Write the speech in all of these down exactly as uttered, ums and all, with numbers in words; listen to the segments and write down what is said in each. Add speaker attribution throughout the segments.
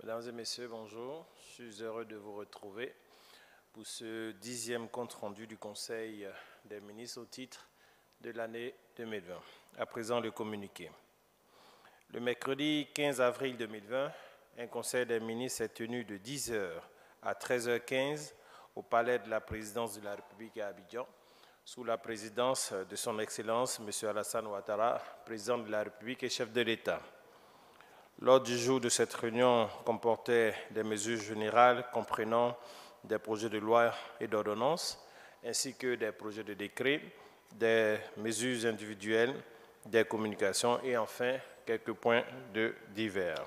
Speaker 1: Mesdames et messieurs, bonjour. Je suis heureux de vous retrouver pour ce dixième compte-rendu du Conseil des ministres au titre de l'année deux mille vingt. À présent, le communiqué. Le mercredi quinze avril deux mille vingt, un Conseil des ministres s'est tenu de dix heures à treize heures quinze au Palais de la Présidence de la République à Abidjan, sous la présidence de son Excellence, M. Alassane Ouattara, président de la République et chef de l'État. L'ordre du jour de cette réunion comportait des mesures générales comprenant des projets de loi et d'ordonnances, ainsi que des projets de décret, des mesures individuelles, des communications et enfin quelques points de divers.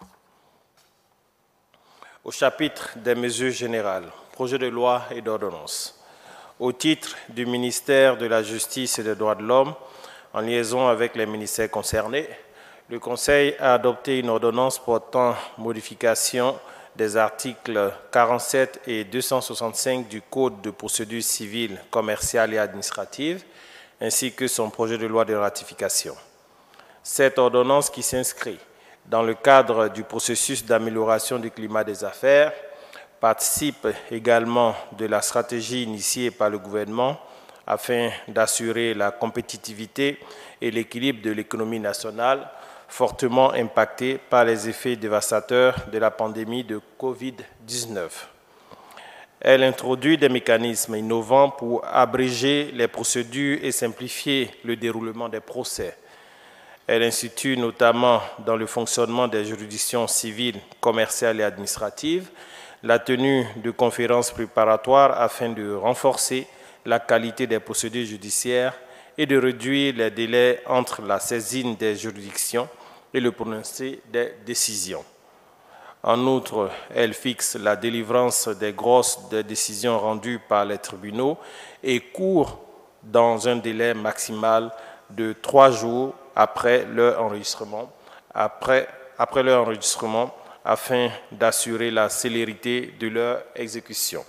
Speaker 1: Au chapitre des mesures générales, projets de loi et d'ordonnances. Au titre du ministère de la Justice et des Droits de l'Homme, en liaison avec les ministères concernés, le Conseil a adopté une ordonnance portant modification des articles quarante-sept et deux cent soixante-cinq du Code de procédure civile, commerciale et administrative, ainsi que son projet de loi de ratification. Cette ordonnance, qui s'inscrit dans le cadre du processus d'amélioration du climat des affaires, participe également de la stratégie initiée par le gouvernement afin d'assurer la compétitivité et l'équilibre de l'économie nationale, fortement impactée par les effets dévastateurs de la pandémie de Covid dix-neuf. Elle introduit des mécanismes innovants pour abréger les procédures et simplifier le déroulement des procès. Elle institue notamment dans le fonctionnement des juridictions civiles, commerciales et administratives la tenue de conférences préparatoires afin de renforcer la qualité des procédures judiciaires et de réduire les délais entre la saisine des juridictions et le prononcé des décisions. En outre, elle fixe la délivrance des grosses des décisions rendues par les tribunaux et court dans un délai maximal de trois jours après leur enregistrement, après, après leur enregistrement afin d'assurer la célérité de leur exécution.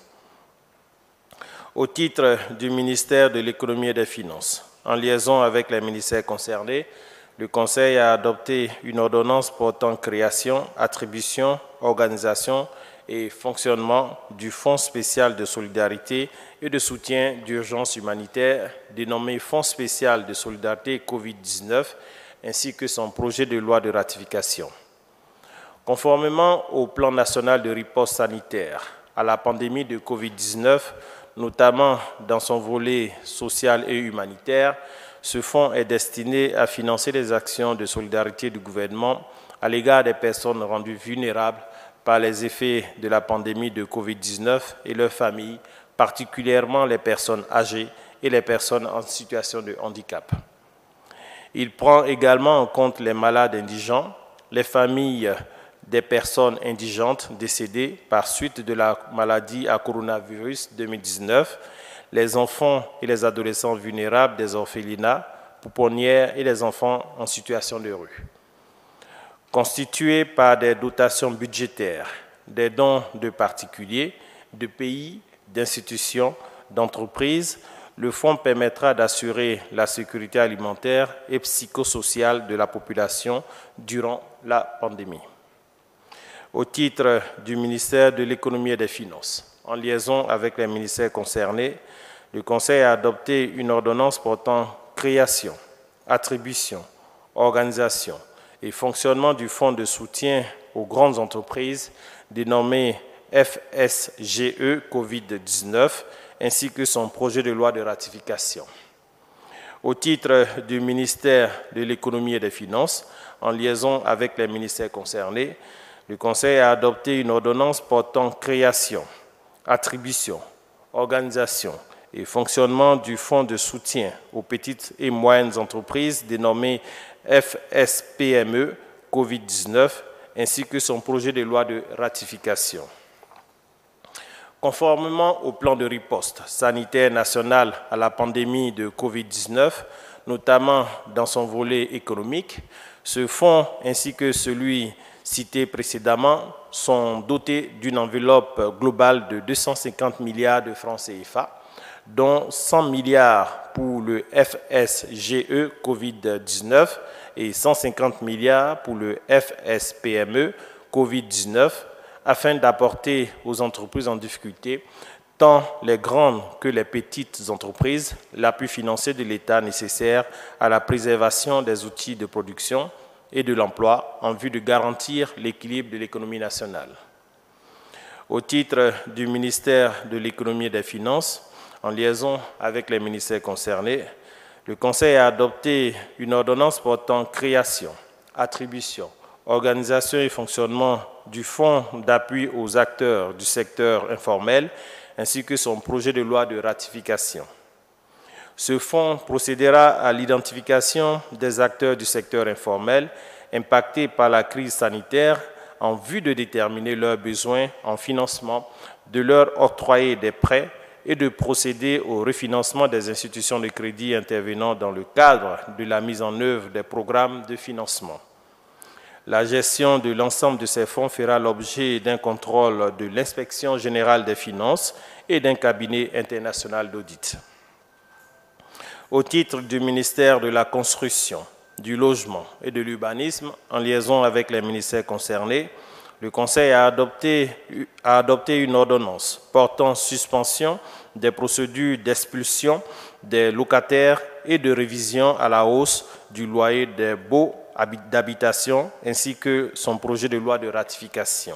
Speaker 1: Au titre du ministère de l'Économie et des Finances, en liaison avec les ministères concernés, le Conseil a adopté une ordonnance portant création, attribution, organisation et fonctionnement du Fonds spécial de solidarité et de soutien d'urgence humanitaire, dénommé Fonds spécial de solidarité Covid dix-neuf, ainsi que son projet de loi de ratification. Conformément au plan national de riposte sanitaire à la pandémie de Covid dix-neuf, notamment dans son volet social et humanitaire, ce fonds est destiné à financer les actions de solidarité du gouvernement à l'égard des personnes rendues vulnérables par les effets de la pandémie de Covid dix-neuf et leurs familles, particulièrement les personnes âgées et les personnes en situation de handicap. Il prend également en compte les malades indigents, les familles des personnes indigentes décédées par suite de la maladie à coronavirus deux mille dix-neuf, les enfants et les adolescents vulnérables des orphelinats, pouponnières et les enfants en situation de rue. Constitué par des dotations budgétaires, des dons de particuliers, de pays, d'institutions, d'entreprises, le fonds permettra d'assurer la sécurité alimentaire et psychosociale de la population durant la pandémie. Au titre du ministère de l'Économie et des Finances, en liaison avec les ministères concernés, le Conseil a adopté une ordonnance portant création, attribution, organisation et fonctionnement du Fonds de soutien aux grandes entreprises dénommé F S G E Covid dix-neuf, ainsi que son projet de loi de ratification. Au titre du ministère de l'Économie et des Finances, en liaison avec les ministères concernés, le Conseil a adopté une ordonnance portant création, attribution, organisation et fonctionnement du Fonds de soutien aux petites et moyennes entreprises dénommé F S P M E Covid dix-neuf, ainsi que son projet de loi de ratification. Conformément au plan de riposte sanitaire national à la pandémie de Covid dix-neuf, notamment dans son volet économique, ce fonds ainsi que celui cité précédemment sont dotés d'une enveloppe globale de deux cent cinquante milliards de francs C F A, dont cent milliards pour le F S G E Covid dix-neuf et cent cinquante milliards pour le F S P M E Covid dix-neuf afin d'apporter aux entreprises en difficulté, tant les grandes que les petites entreprises, l'appui financier de l'État nécessaire à la préservation des outils de production et de l'emploi en vue de garantir l'équilibre de l'économie nationale. Au titre du ministère de l'Économie et des Finances, en liaison avec les ministères concernés, le Conseil a adopté une ordonnance portant création, attribution, organisation et fonctionnement du Fonds d'appui aux acteurs du secteur informel, ainsi que son projet de loi de ratification. Ce fonds procédera à l'identification des acteurs du secteur informel impactés par la crise sanitaire en vue de déterminer leurs besoins en financement, de leur octroyer des prêts et de procéder au refinancement des institutions de crédit intervenant dans le cadre de la mise en œuvre des programmes de financement. La gestion de l'ensemble de ces fonds fera l'objet d'un contrôle de l'Inspection générale des finances et d'un cabinet international d'audit. Au titre du ministère de la Construction, du Logement et de l'Urbanisme, en liaison avec les ministères concernés, le Conseil a adopté, a adopté une ordonnance portant suspension des procédures d'expulsion des locataires et de révision à la hausse du loyer des baux d'habitation, ainsi que son projet de loi de ratification.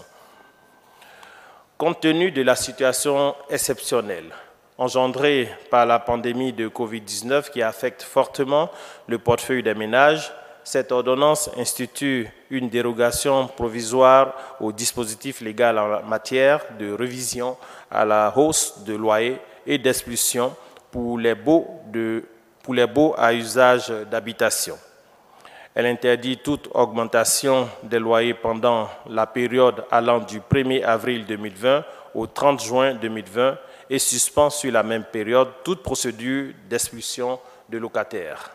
Speaker 1: Compte tenu de la situation exceptionnelle engendrée par la pandémie de Covid dix-neuf qui affecte fortement le portefeuille des ménages, cette ordonnance institue une dérogation provisoire au dispositif légal en matière de révision à la hausse de loyer et d'expulsion pour les baux de, pour les baux à usage d'habitation. Elle interdit toute augmentation des loyers pendant la période allant du premier avril deux mille vingt au trente juin deux mille vingt et suspend sur la même période toute procédure d'expulsion de locataires.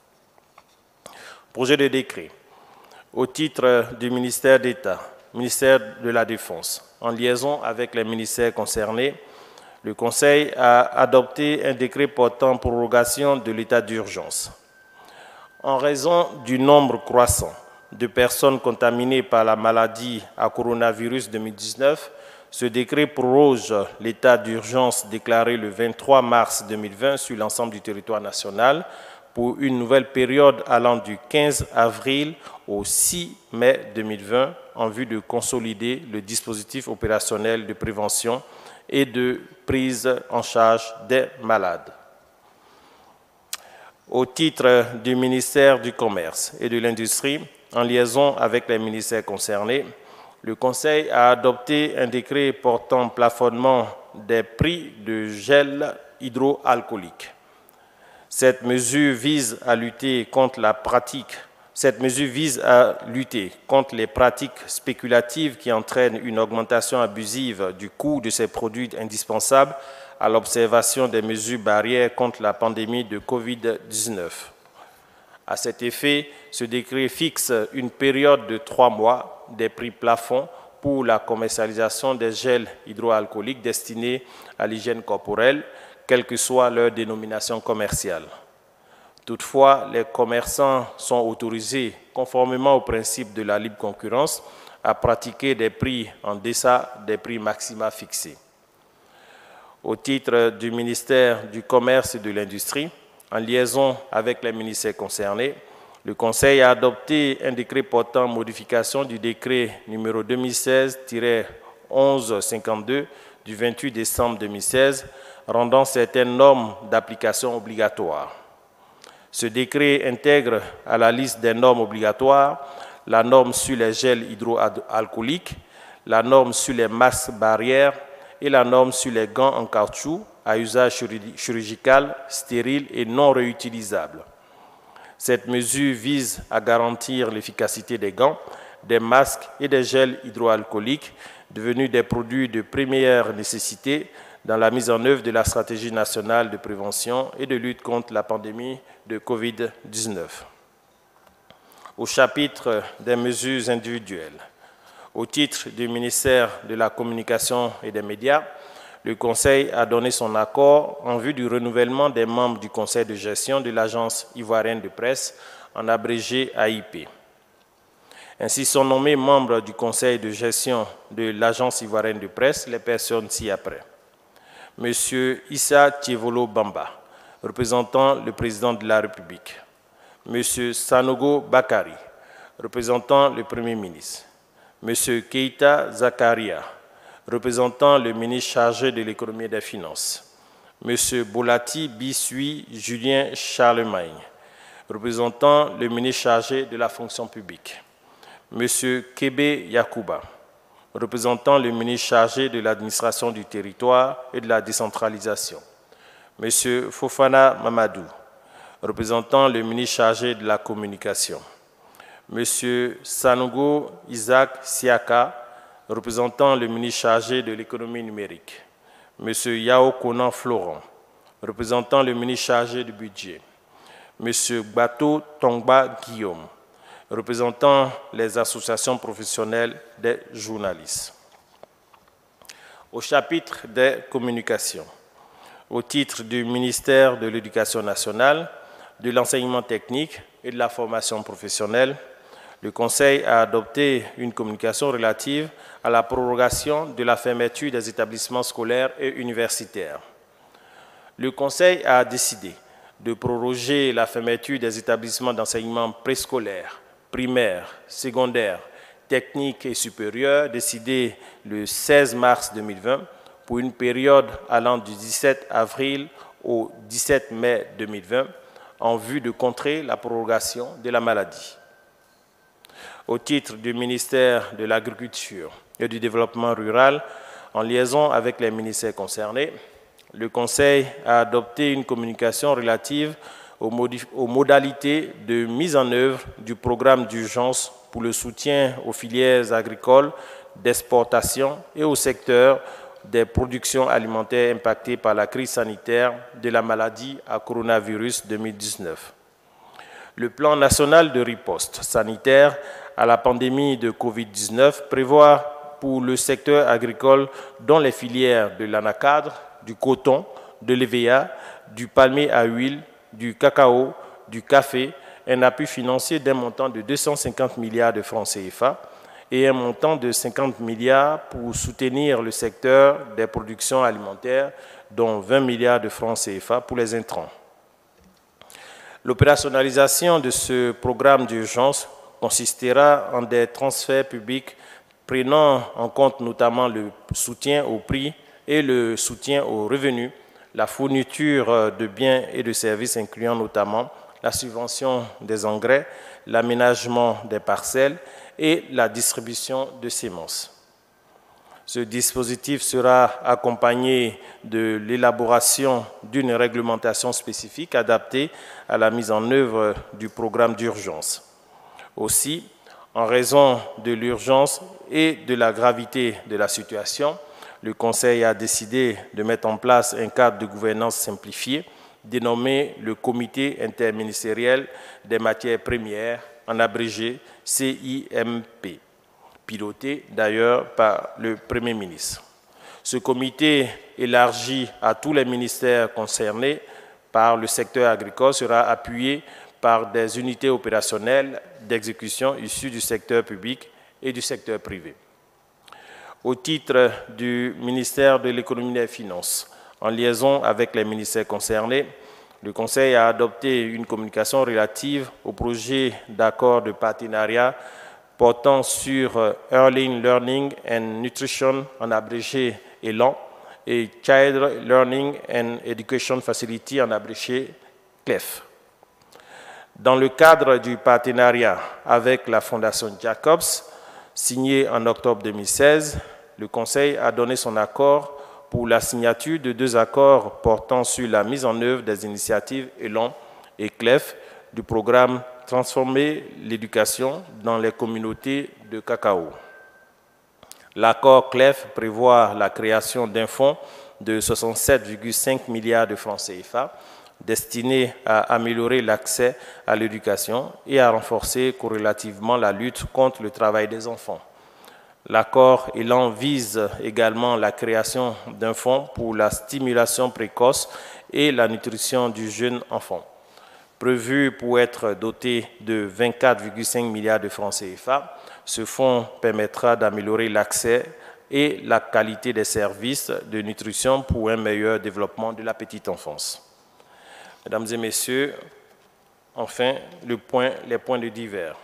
Speaker 1: Projet de décret. Au titre du ministère d'État, ministère de la Défense, en liaison avec les ministères concernés, le Conseil a adopté un décret portant prorogation de l'état d'urgence. En raison du nombre croissant de personnes contaminées par la maladie à coronavirus deux mille dix-neuf, ce décret proroge l'état d'urgence déclaré le vingt-trois mars deux mille vingt sur l'ensemble du territoire national pour une nouvelle période allant du quinze avril au six mai deux mille vingt en vue de consolider le dispositif opérationnel de prévention et de prise en charge des malades. Au titre du ministère du Commerce et de l'Industrie, en liaison avec les ministères concernés, le Conseil a adopté un décret portant plafonnement des prix de gel hydroalcoolique. Cette mesure vise à lutter contre la pratique, cette mesure vise à lutter contre les pratiques spéculatives qui entraînent une augmentation abusive du coût de ces produits indispensables à l'observation des mesures barrières contre la pandémie de Covid dix-neuf. À cet effet, ce décret fixe une période de trois mois des prix plafonds pour la commercialisation des gels hydroalcooliques destinés à l'hygiène corporelle, quelle que soit leur dénomination commerciale. Toutefois, les commerçants sont autorisés, conformément au principe de la libre concurrence, à pratiquer des prix en deçà des prix maxima fixés. Au titre du ministère du Commerce et de l'Industrie, en liaison avec les ministères concernés, le Conseil a adopté un décret portant modification du décret numéro deux mille seize tiret onze cinquante-deux du vingt-huit décembre deux mille seize, rendant certaines normes d'application obligatoires. Ce décret intègre à la liste des normes obligatoires la norme sur les gels hydroalcooliques, la norme sur les masques barrières et la norme sur les gants en caoutchouc à usage chirurgical, stérile et non réutilisable. Cette mesure vise à garantir l'efficacité des gants, des masques et des gels hydroalcooliques devenus des produits de première nécessité dans la mise en œuvre de la stratégie nationale de prévention et de lutte contre la pandémie de Covid dix-neuf. Au chapitre des mesures individuelles, au titre du ministère de la Communication et des Médias, le Conseil a donné son accord en vue du renouvellement des membres du Conseil de gestion de l'Agence ivoirienne de presse, en abrégé A I P. Ainsi sont nommés membres du conseil de gestion de l'Agence ivoirienne de presse les personnes ci-après. Monsieur Issa Tievolo Bamba, représentant le président de la République. Monsieur Sanogo Bakari, représentant le Premier ministre. Monsieur Keita Zakaria, représentant le ministre chargé de l'économie et des finances. Monsieur Bolati Bisui Julien Charlemagne, représentant le ministre chargé de la fonction publique. Monsieur Kebe Yakuba, représentant le ministre chargé de l'administration du territoire et de la décentralisation. Monsieur Fofana Mamadou, représentant le ministre chargé de la communication. Monsieur Sanogo Isaac Siaka, représentant le ministre chargé de l'économie numérique. Monsieur Yao Konan Florent, représentant le ministre chargé du budget. Monsieur Bato Tongba Guillaume, représentant les associations professionnelles des journalistes. Au chapitre des communications, au titre du ministère de l'Éducation nationale, de l'enseignement technique et de la formation professionnelle, le Conseil a adopté une communication relative à la prorogation de la fermeture des établissements scolaires et universitaires. Le Conseil a décidé de proroger la fermeture des établissements d'enseignement préscolaire, primaire, secondaire, technique et supérieur, décidé le seize mars deux mille vingt, pour une période allant du dix-sept avril au dix-sept mai deux mille vingt, en vue de contrer la prorogation de la maladie. Au titre du ministère de l'Agriculture et du Développement rural, en liaison avec les ministères concernés, le Conseil a adopté une communication relative aux, aux modalités de mise en œuvre du programme d'urgence pour le soutien aux filières agricoles, d'exportation et au secteur des productions alimentaires impactées par la crise sanitaire de la maladie à coronavirus deux mille dix-neuf. Le plan national de riposte sanitaire à la pandémie de COVID dix-neuf prévoit pour le secteur agricole, dont les filières de l'anacadre, du coton, de l'E V A, du palmier à huile, du cacao, du café, un appui financier d'un montant de deux cent cinquante milliards de francs C F A et un montant de cinquante milliards pour soutenir le secteur des productions alimentaires, dont vingt milliards de francs C F A pour les intrants. L'opérationnalisation de ce programme d'urgence consistera en des transferts publics prenant en compte notamment le soutien au prix et le soutien aux revenus, la fourniture de biens et de services incluant notamment la subvention des engrais, l'aménagement des parcelles et la distribution de semences. Ce dispositif sera accompagné de l'élaboration d'une réglementation spécifique adaptée à la mise en œuvre du programme d'urgence. Aussi, en raison de l'urgence et de la gravité de la situation, le Conseil a décidé de mettre en place un cadre de gouvernance simplifié dénommé le Comité interministériel des matières premières, en abrégé C I M P, piloté d'ailleurs par le Premier ministre. Ce comité, élargi à tous les ministères concernés par le secteur agricole, sera appuyé par des unités opérationnelles d'exécution issues du secteur public et du secteur privé. Au titre du ministère de l'économie et des finances, en liaison avec les ministères concernés, le Conseil a adopté une communication relative au projet d'accord de partenariat portant sur Early Learning and Nutrition, en abrégé ELAN, et Child Learning and Education Facility, en abrégé C L E F. Dans le cadre du partenariat avec la Fondation Jacobs, signé en octobre deux mille seize, le Conseil a donné son accord pour la signature de deux accords portant sur la mise en œuvre des initiatives ELAN et C L E F du programme Transformer l'éducation dans les communautés de cacao. L'accord C L E F prévoit la création d'un fonds de soixante-sept virgule cinq milliards de francs C F A destiné à améliorer l'accès à l'éducation et à renforcer corrélativement la lutte contre le travail des enfants. L'accord ELAN vise également la création d'un fonds pour la stimulation précoce et la nutrition du jeune enfant, prévu pour être doté de vingt-quatre virgule cinq milliards de francs C F A Ce fonds permettra d'améliorer l'accès et la qualité des services de nutrition pour un meilleur développement de la petite enfance. Mesdames et messieurs, enfin, le point, les points de divers.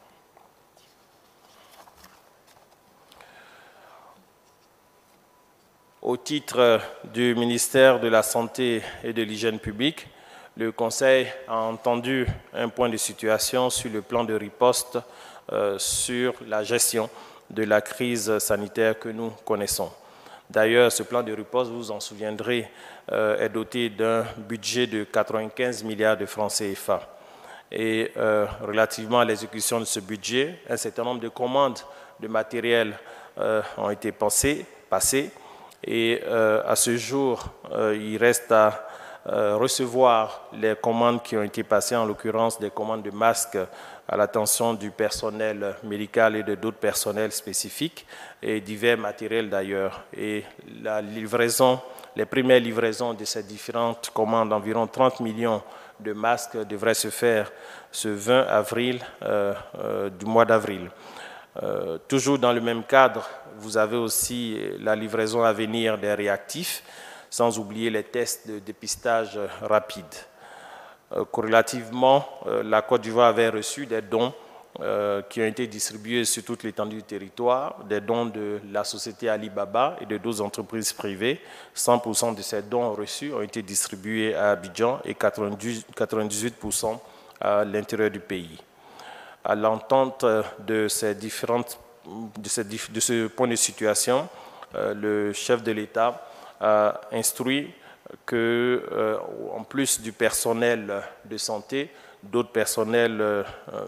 Speaker 1: Au titre du ministère de la Santé et de l'Hygiène publique, le Conseil a entendu un point de situation sur le plan de riposte euh, sur la gestion de la crise sanitaire que nous connaissons. D'ailleurs, ce plan de riposte, vous vous en souviendrez, euh, est doté d'un budget de quatre-vingt-quinze milliards de francs C F A. Et euh, relativement à l'exécution de ce budget, un certain nombre de commandes de matériel euh, ont été passées, passées et euh, à ce jour, euh, il reste à euh, recevoir les commandes qui ont été passées, en l'occurrence des commandes de masques à l'attention du personnel médical et de d'autres personnels spécifiques et divers matériels d'ailleurs. Et la livraison, les premières livraisons de ces différentes commandes, environ trente millions de masques, devraient se faire ce vingt avril, euh, euh, du mois d'avril. Euh, toujours dans le même cadre, vous avez aussi la livraison à venir des réactifs, sans oublier les tests de dépistage rapide. Euh, corrélativement, euh, la Côte d'Ivoire avait reçu des dons euh, qui ont été distribués sur toute l'étendue du territoire, des dons de la société Alibaba et de d'autres entreprises privées. cent pour cent de ces dons reçus ont été distribués à Abidjan et quatre-vingt-dix-huit pour cent à l'intérieur du pays. À l'entente de ces différentes, de, ces, de ce point de situation, euh, le chef de l'État a instruit que, euh, en plus du personnel de santé, d'autres personnels euh,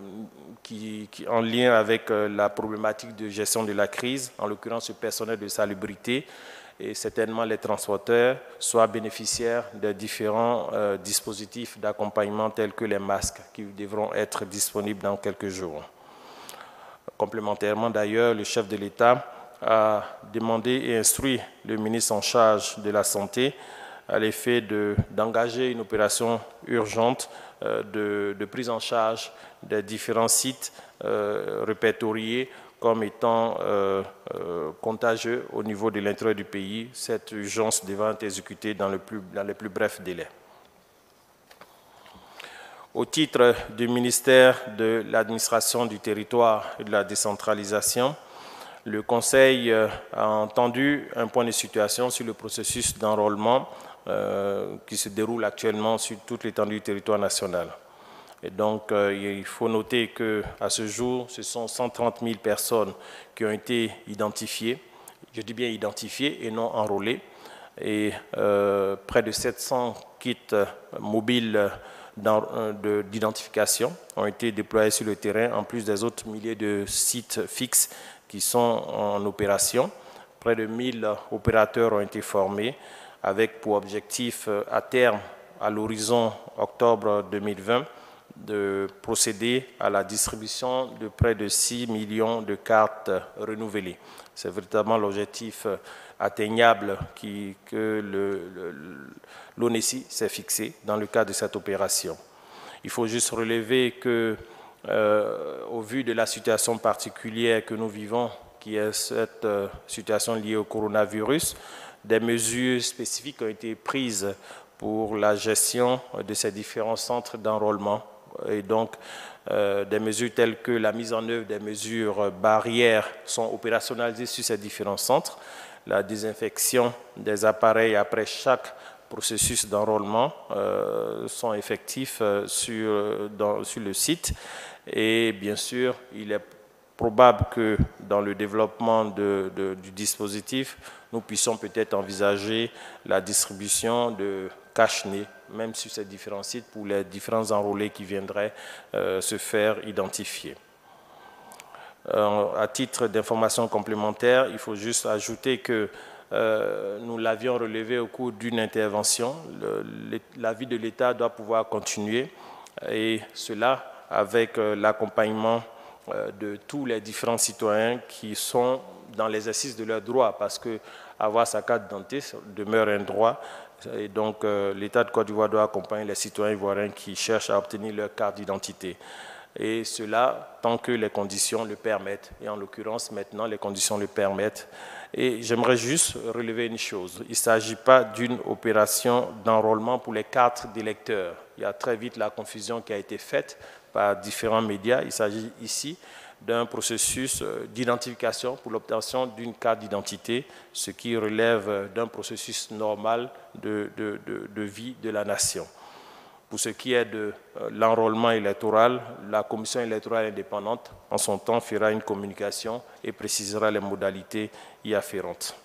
Speaker 1: qui, qui, en lien avec euh, la problématique de gestion de la crise, en l'occurrence le personnel de salubrité et certainement les transporteurs, soient bénéficiaires de différents euh, dispositifs d'accompagnement tels que les masques qui devront être disponibles dans quelques jours. Complémentairement d'ailleurs, le chef de l'État a demandé et instruit le ministre en charge de la Santé à l'effet d'engager une opération urgente euh, de, de prise en charge des différents sites euh, répertoriés comme étant euh, euh, contagieux au niveau de l'intérieur du pays, cette urgence devant être exécutée dans, le plus, dans les plus brefs délais. Au titre du ministère de l'administration du territoire et de la décentralisation, le Conseil a entendu un point de situation sur le processus d'enrôlement euh, qui se déroule actuellement sur toute l'étendue du territoire national. Et donc, euh, il faut noter qu'à ce jour, ce sont cent trente mille personnes qui ont été identifiées, je dis bien identifiées et non enrôlées, et euh, près de sept cents kits mobiles d'identification ont été déployés sur le terrain, en plus des autres milliers de sites fixes qui sont en opération. Près de mille opérateurs ont été formés, avec pour objectif à terme, à l'horizon octobre deux mille vingt, de procéder à la distribution de près de six millions de cartes renouvelées. C'est véritablement l'objectif atteignable qui, que l'ONESI s'est fixé dans le cadre de cette opération. Il faut juste relever que, euh, au vu de la situation particulière que nous vivons, qui est cette euh, situation liée au coronavirus, des mesures spécifiques ont été prises pour la gestion de ces différents centres d'enrôlement. Et donc, euh, des mesures telles que la mise en œuvre des mesures barrières sont opérationnalisées sur ces différents centres. La désinfection des appareils après chaque processus d'enrôlement euh, sont effectifs euh, sur, dans, sur le site. Et bien sûr, il est probable que dans le développement de, de, du dispositif, nous puissions peut-être envisager la distribution de cache-nez, même sur ces différents sites, pour les différents enrôlés qui viendraient euh, se faire identifier. Euh, à titre d'information complémentaire, il faut juste ajouter que euh, nous l'avions relevé au cours d'une intervention. L'avis de l'État doit pouvoir continuer, et cela avec euh, l'accompagnement euh, de tous les différents citoyens qui sont dans l'exercice de leurs droits, parce que avoir sa carte d'identité demeure un droit. Et donc, euh, l'État de Côte d'Ivoire doit accompagner les citoyens ivoiriens qui cherchent à obtenir leur carte d'identité. et cela tant que les conditions le permettent. Et en l'occurrence, maintenant, les conditions le permettent. Et j'aimerais juste relever une chose. Il ne s'agit pas d'une opération d'enrôlement pour les cartes d'électeurs. Il y a très vite la confusion qui a été faite par différents médias. Il s'agit ici d'un processus d'identification pour l'obtention d'une carte d'identité, ce qui relève d'un processus normal de, de, de, de vie de la nation. Pour ce qui est de l'enrôlement électoral, la commission électorale indépendante, en son temps, fera une communication et précisera les modalités y afférentes.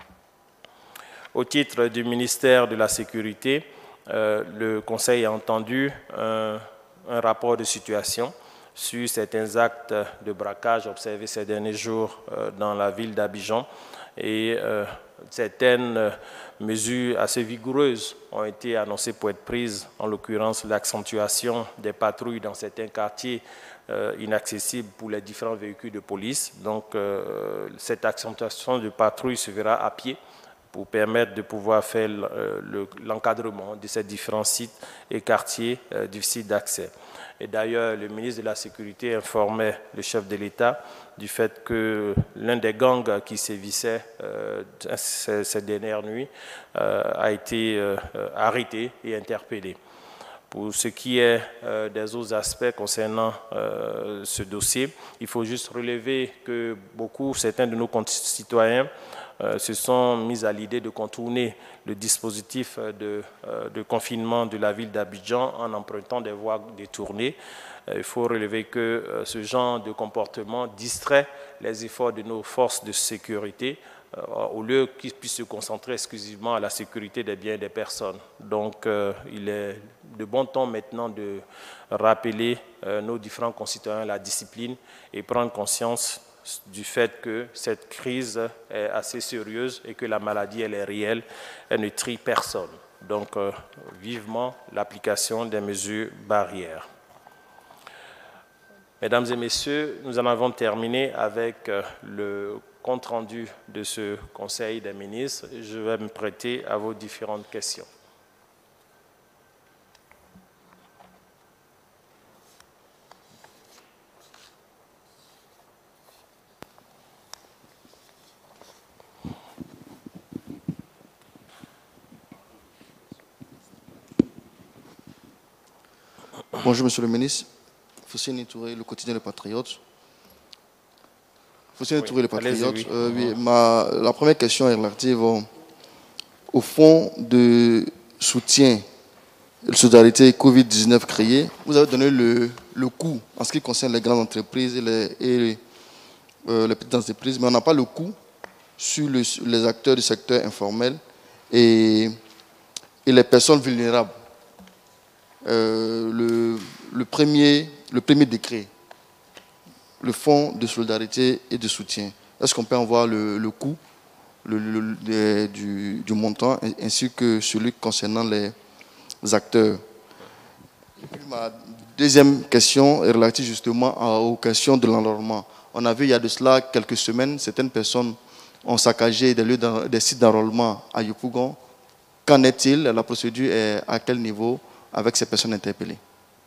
Speaker 1: Au titre du ministère de la Sécurité, euh, le Conseil a entendu un, un rapport de situation sur certains actes de braquage observés ces derniers jours euh, dans la ville d'Abidjan et euh, certaines euh, mesures assez vigoureuses ont été annoncées pour être prises, en l'occurrence l'accentuation des patrouilles dans certains quartiers euh, inaccessibles pour les différents véhicules de police. Donc euh, cette accentuation de patrouilles se verra à pied pour permettre de pouvoir faire l'encadrement de ces différents sites et quartiers euh, difficiles d'accès. Et d'ailleurs, le ministre de la Sécurité informait le chef de l'État du fait que l'un des gangs qui sévissait euh, ces, ces dernières nuits euh, a été euh, arrêté et interpellé. Pour ce qui est euh, des autres aspects concernant euh, ce dossier, il faut juste relever que beaucoup, certains de nos concitoyens euh, se sont mis à l'idée de contourner le dispositif de, euh, de confinement de la ville d'Abidjan en empruntant des voies détournées. Euh, il faut relever que euh, ce genre de comportement distrait les efforts de nos forces de sécurité euh, au lieu qu'ils puissent se concentrer exclusivement à la sécurité des biens et des personnes. Donc, euh, il est de bon ton maintenant de rappeler euh, nos différents concitoyens la discipline et prendre conscience du fait que cette crise est assez sérieuse et que la maladie, elle est réelle, elle ne trie personne. Donc, euh, vivement l'application des mesures barrières. Mesdames et messieurs, nous en avons terminé avec euh, le compte-rendu de ce Conseil des ministres. Je vais me prêter à vos différentes questions.
Speaker 2: Bonjour, Monsieur le ministre. Foussine Touré, le quotidien Le Patriote. Foussine oui, Touré, Le Patriote. Oui. Euh, oui, ma, la première question est relative au, au fonds de soutien et de solidarité Covid dix-neuf créé. Vous avez donné le, le coût en ce qui concerne les grandes entreprises et les, et, euh, les petites entreprises, mais on n'a pas le coût sur le, les acteurs du secteur informel et, et les personnes vulnérables. Euh, le, le, premier, le premier décret, le fonds de solidarité et de soutien. Est-ce qu'on peut en voir le, le coût le, le, le, du, du montant ainsi que celui concernant les acteurs? Et puis ma deuxième question est relative justement aux questions de l'enrôlement. On a vu il y a de cela quelques semaines, certaines personnes ont saccagé des, lieux des sites d'enrôlement à Yopougon. Qu'en est-il? La procédure est à quel niveau avec ces personnes interpellées?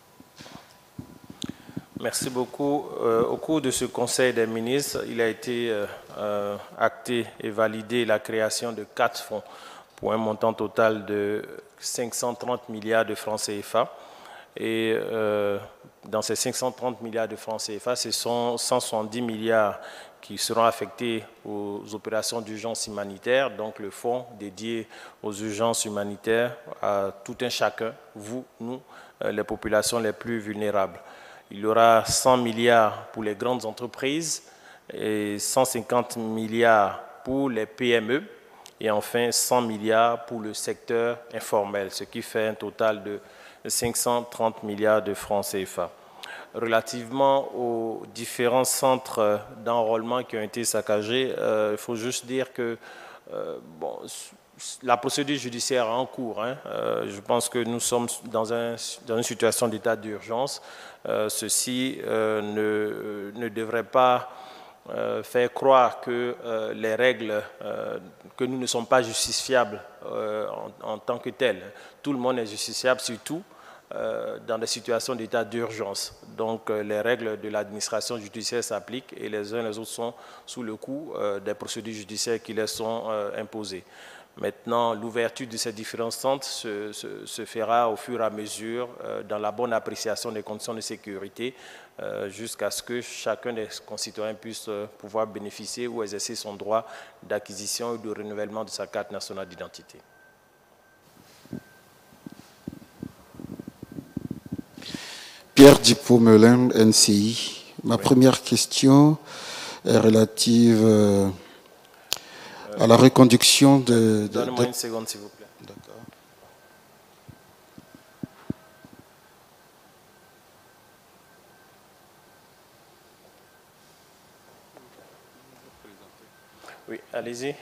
Speaker 1: Merci beaucoup. Euh, au cours de ce Conseil des ministres, il a été euh, euh, acté et validé la création de quatre fonds pour un montant total de cinq cent trente milliards de francs C F A. Et euh, dans ces cinq cent trente milliards de francs C F A, ce sont cent soixante-dix milliards qui seront affectés aux opérations d'urgence humanitaire, donc le fonds dédié aux urgences humanitaires à tout un chacun, vous, nous, les populations les plus vulnérables. Il y aura cent milliards pour les grandes entreprises et cent cinquante milliards pour les P M E et enfin cent milliards pour le secteur informel, ce qui fait un total de cinq cent trente milliards de francs C F A. Relativement aux différents centres d'enrôlement qui ont été saccagés, euh, il faut juste dire que euh, bon, la procédure judiciaire est en cours. Hein. Euh, je pense que nous sommes dans, un, dans une situation d'état d'urgence. Euh, ceci euh, ne, ne devrait pas euh, faire croire que euh, les règles, euh, que nous ne sommes pas justiciables euh, en, en tant que tels. Tout le monde est justiciable, surtout euh, dans des situations d'état d'urgence. Donc euh, les règles de l'administration judiciaire s'appliquent et les uns et les autres sont sous le coup euh, des procédures judiciaires qui leur sont euh, imposées. Maintenant, l'ouverture de ces différents centres se, se, se fera au fur et à mesure euh, dans la bonne appréciation des conditions de sécurité euh, jusqu'à ce que chacun des concitoyens puisse euh, pouvoir bénéficier ou exercer son droit d'acquisition ou de renouvellement de sa carte nationale d'identité.
Speaker 3: Pierre Dippo-Melin, N C I. Ma
Speaker 1: Oui.
Speaker 3: première question est relative euh, à la reconduction de... de
Speaker 1: Donnez-moi
Speaker 3: de...
Speaker 1: une seconde, s'il vous plaît.
Speaker 3: D'accord.
Speaker 1: Oui, allez-y.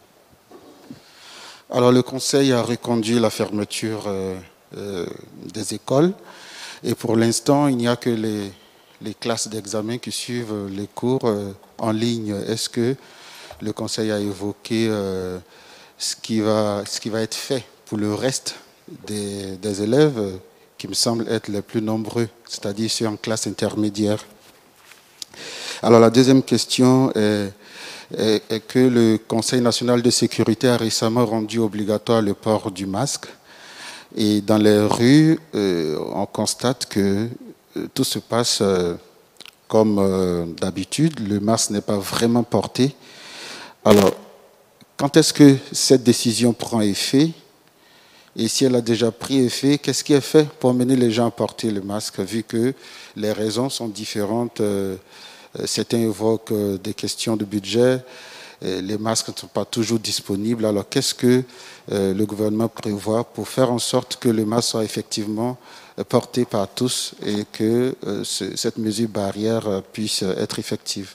Speaker 3: Alors, le Conseil a reconduit la fermeture euh, euh, des écoles et pour l'instant, il n'y a que les, les classes d'examen qui suivent les cours euh, en ligne. Est-ce que le Conseil a évoqué euh, ce, qui va, ce qui va être fait pour le reste des, des élèves euh, qui me semblent être les plus nombreux, c'est-à-dire ceux en classe intermédiaire? Alors, la deuxième question est, est, est que le Conseil national de sécurité a récemment rendu obligatoire le port du masque. Et dans les rues, euh, on constate que euh, tout se passe euh, comme euh, d'habitude. Le masque n'est pas vraiment porté. Alors, quand est-ce que cette décision prend effet? Et si elle a déjà pris effet, qu'est-ce qui est fait pour amener les gens à porter le masque, vu que les raisons sont différentes? euh, Certains évoquent euh, des questions de budget. Les masques ne sont pas toujours disponibles. Alors, qu'est-ce que euh, le gouvernement prévoit pour faire en sorte que le masque soit effectivement porté par tous et que euh, ce, cette mesure barrière euh, puisse être effective?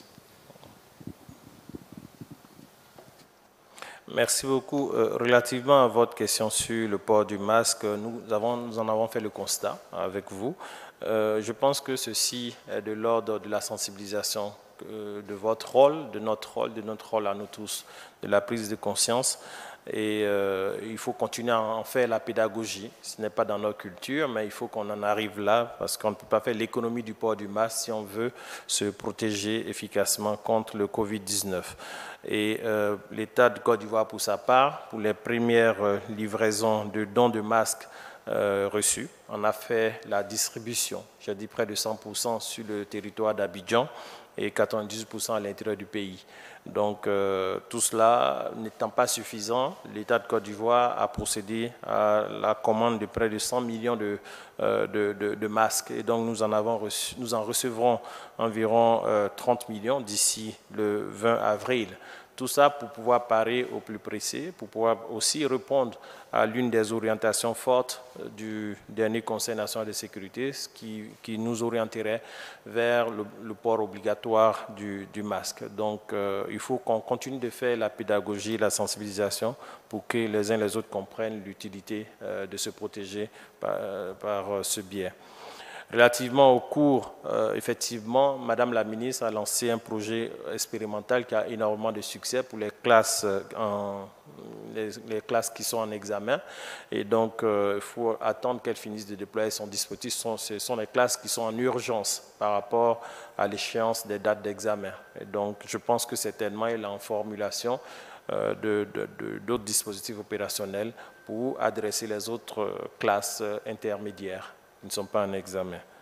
Speaker 1: Merci beaucoup. Euh, relativement à votre question sur le port du masque, nous, avons, nous en avons fait le constat avec vous. Euh, je pense que ceci est de l'ordre de la sensibilisation de votre rôle, de notre rôle, de notre rôle à nous tous, de la prise de conscience. Et euh, il faut continuer à en faire la pédagogie. Ce n'est pas dans notre culture, mais il faut qu'on en arrive là, parce qu'on ne peut pas faire l'économie du port du masque si on veut se protéger efficacement contre le Covid dix-neuf. Et euh, l'État de Côte d'Ivoire, pour sa part, pour les premières euh, livraisons de dons de masques euh, reçus, on a fait la distribution, j'ai dit près de cent pour cent sur le territoire d'Abidjan et quatre-vingt-dix pour cent à l'intérieur du pays. Donc, euh, tout cela n'étant pas suffisant, l'État de Côte d'Ivoire a procédé à la commande de près de cent millions de, euh, de, de, de masques. Et donc, nous en, avons reçu, nous en recevrons environ euh, trente millions d'ici le vingt avril. Tout ça pour pouvoir parer au plus pressé, pour pouvoir aussi répondre à l'une des orientations fortes du dernier Conseil national de sécurité, ce qui, qui nous orienterait vers le, le port obligatoire du, du masque. Donc, euh, il faut qu'on continue de faire la pédagogie, la sensibilisation pour que les uns et les autres comprennent l'utilité euh, de se protéger par, euh, par euh, ce biais. Relativement au cours, euh, effectivement, Madame la ministre a lancé un projet expérimental qui a énormément de succès pour les classes, en, les, les classes qui sont en examen. Et donc, euh, il faut attendre qu'elle finisse de déployer son dispositif. Ce sont, ce sont les classes qui sont en urgence par rapport à l'échéance des dates d'examen. Et donc, je pense que certainement, il est en formulation euh, de, de, de, d'autres dispositifs opérationnels pour adresser les autres classes intermédiaires qui ne sont pas en examen.